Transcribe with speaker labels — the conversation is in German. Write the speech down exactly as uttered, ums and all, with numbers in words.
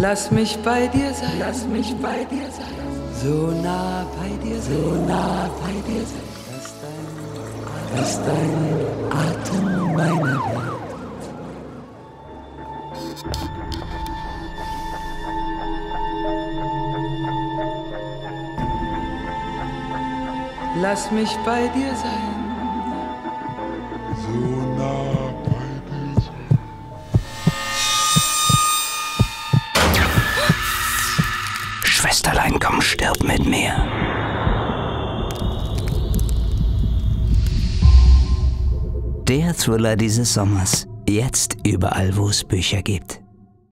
Speaker 1: Lass mich bei dir sein, lass mich bei dir sein, so nah bei dir sein, so nah bei dir sein, lass dein Atem meine Welt. Lass mich bei dir sein,
Speaker 2: so nah bei dir sein.
Speaker 3: Schwesterlein, komm, stirb mit mir. Der Thriller dieses Sommers. Jetzt überall, wo es Bücher gibt.